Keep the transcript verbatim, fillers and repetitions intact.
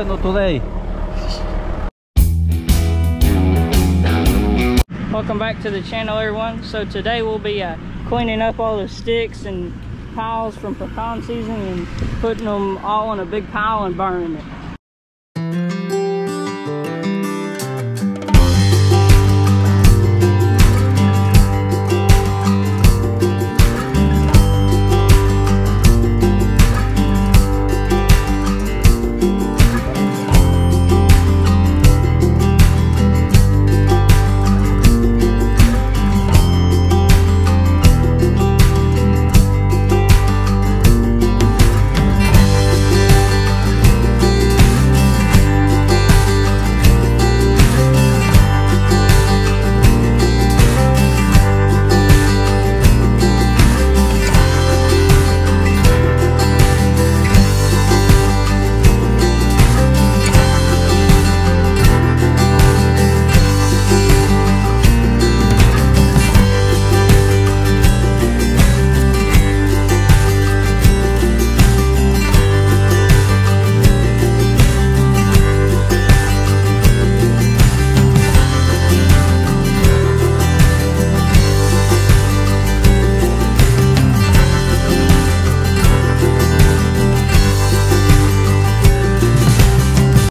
but not today. Welcome back to the channel, everyone. So today we'll be uh, cleaning up all the sticks and piles from pecan season and putting them all in a big pile and burning it.